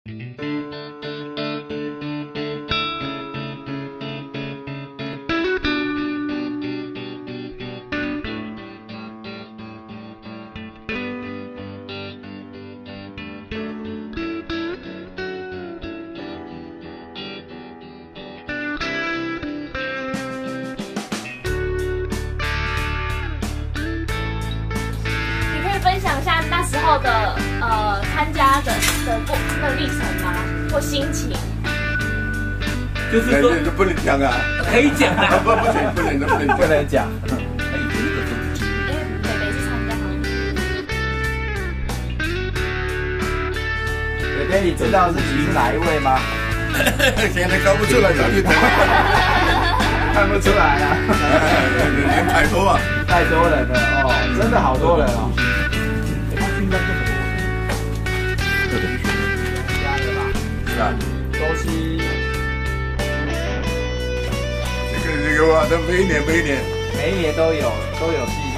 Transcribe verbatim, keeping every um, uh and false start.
分享一下那时候的呃参加的的过的历程吗？或心情？ 就是说就不能讲啊， 可以讲啊， 不不行，不能不能不能讲。 因为北北是参加好像。 北北，你知道自己是哪一位吗？ 现在搞不出来，早就看不出来啊， 人太多啊， 太多人了哦，真的好多人哦。 是啊， 周期， 这个这个哇，这每一年每一年， 每一年都有都有戏。